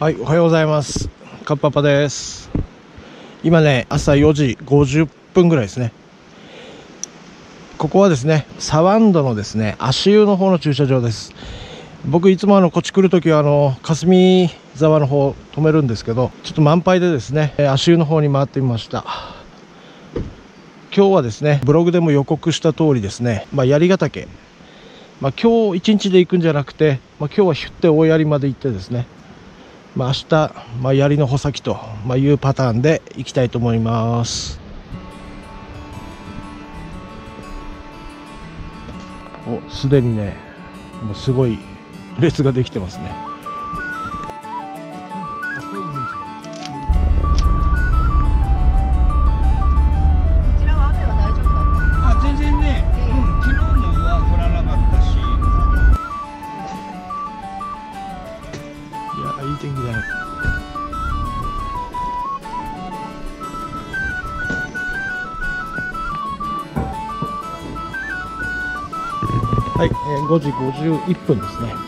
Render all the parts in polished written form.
はい、おはようございます。カッパパです。今ね、朝4時50分ぐらいですね。ここはですね、サワンドのですね、足湯の方の駐車場です。僕いつもこっち来るときは霞沢の方止めるんですけど、ちょっと満杯でですね、足湯の方に回ってみました。今日はですね、ブログでも予告した通りですね、槍ヶ岳、今日一日で行くんじゃなくて、今日はヒュッて大槍まで行ってですね、明日、槍の穂先というパターンで行きたいと思います。すでにね、もうすごい列ができてますね。 全然ね、昨日もは降らなかったし。 いや、いい天気だね。はい、5時51分ですね。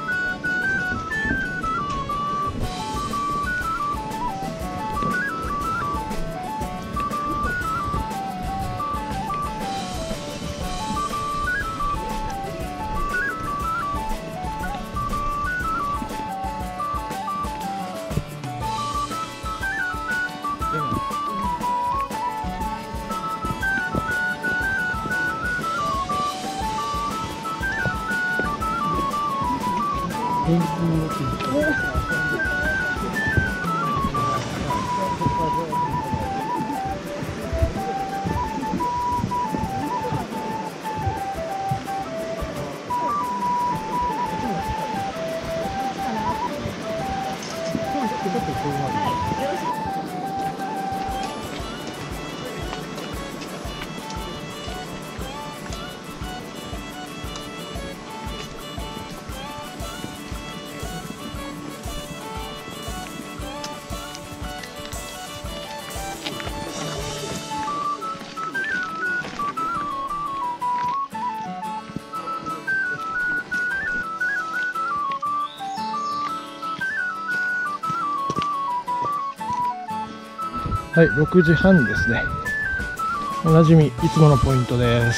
はい、6時半ですね。おなじみいつものポイントです。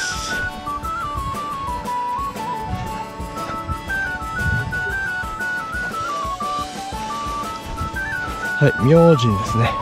はい、明神ですね。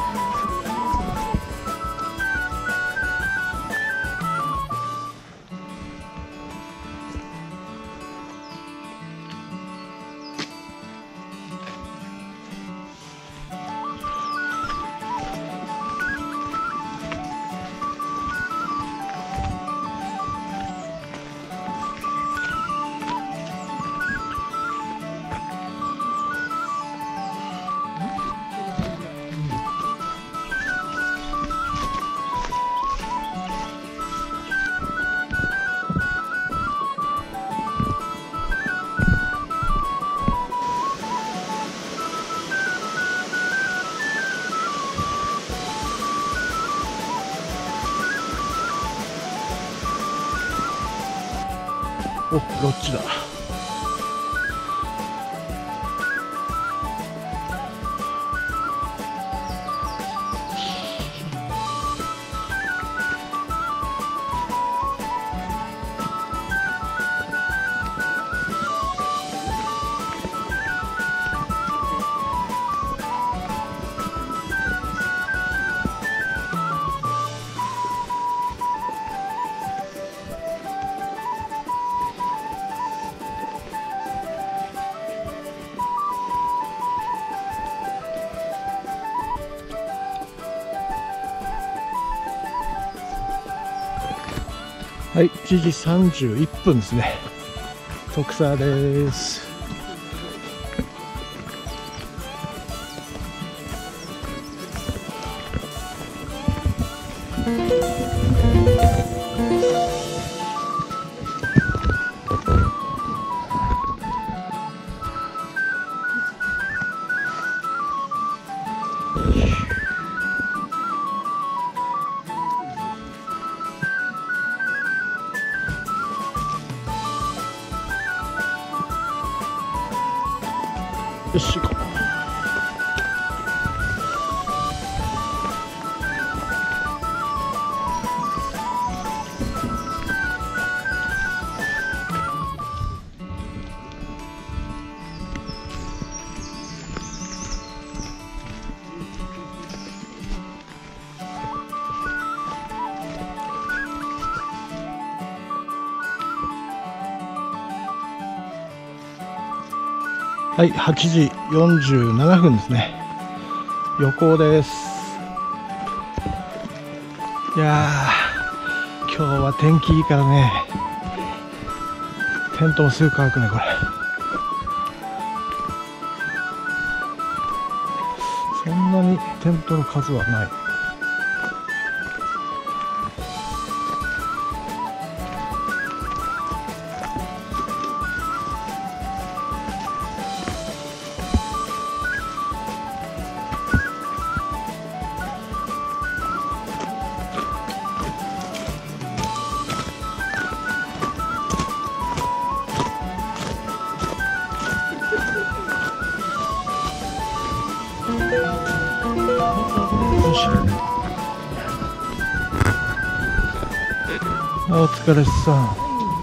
ロッジだ。はい、1時31分ですね。徳沢です。よし、行こう。 はい、8時47分ですね。予行です。いやー、今日は天気いいからね、テントもすぐ乾くね、これ。そんなにテントの数はない。お疲れさん。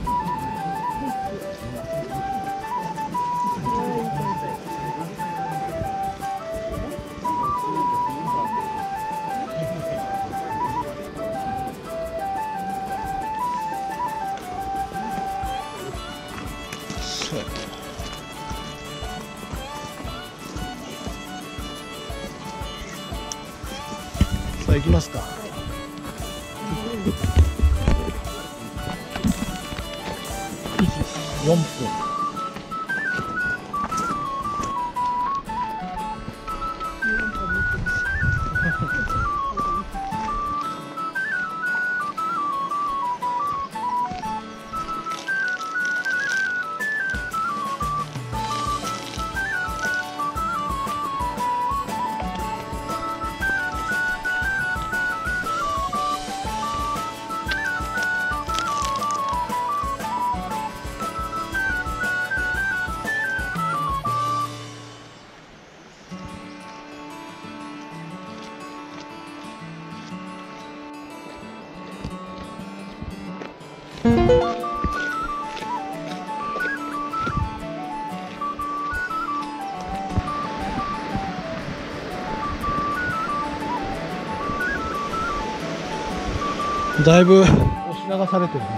さあ行きますか。4分。だいぶ押し流されてるね。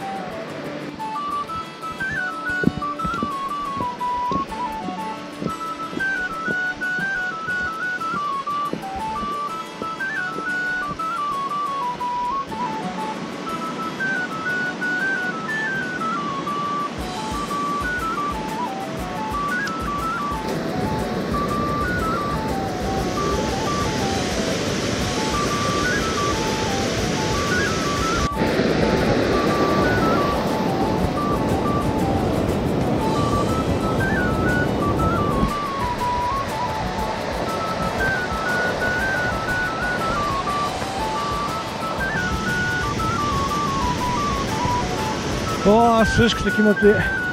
わあ、涼しくて気持ちいい。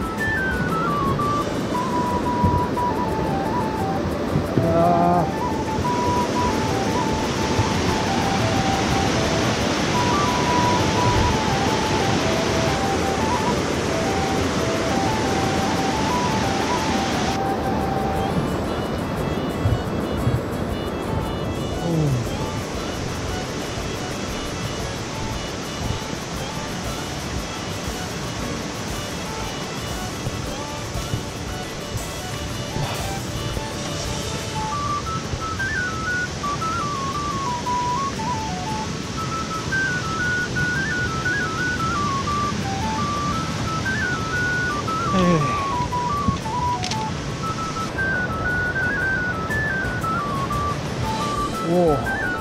おお、こ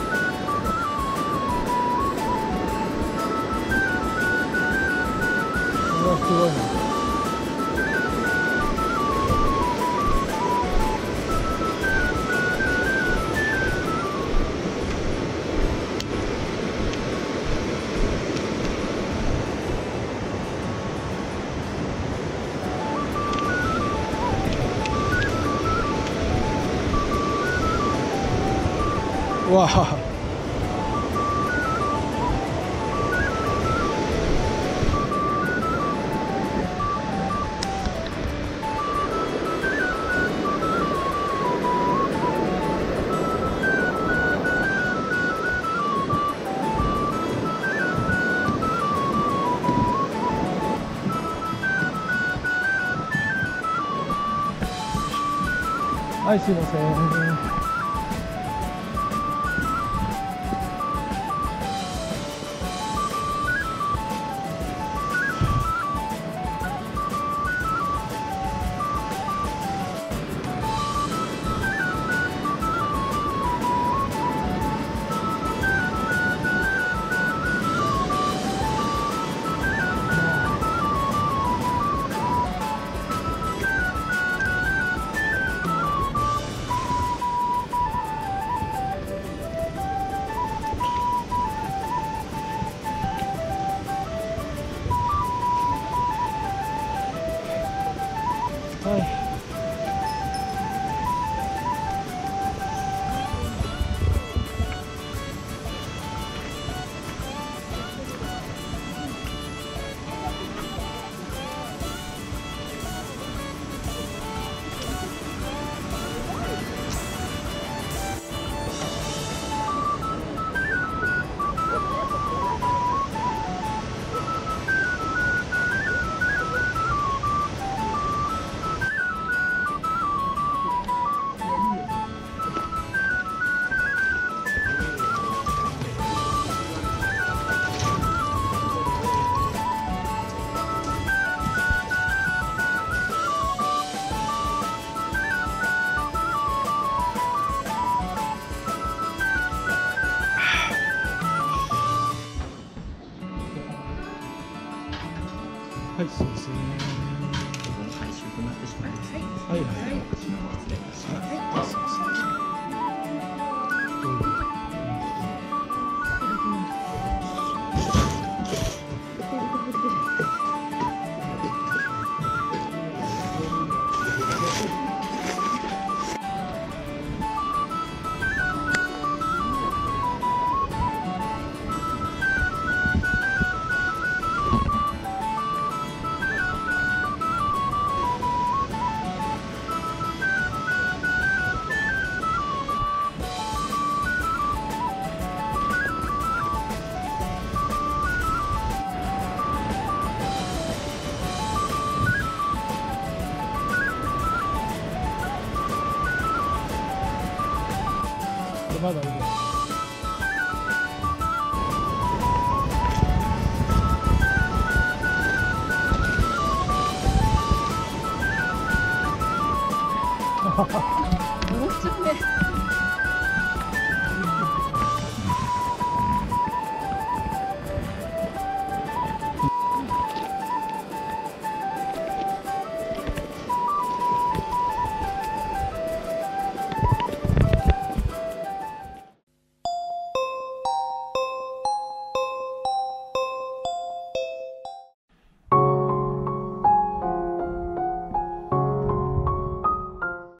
れはすごいな。わあ、 はい、すいません。はい。はい、すいません。 回収となってしまいます。 はいはい。 失礼いたします。 はい、すいません。まだいる。 戻っちゃって。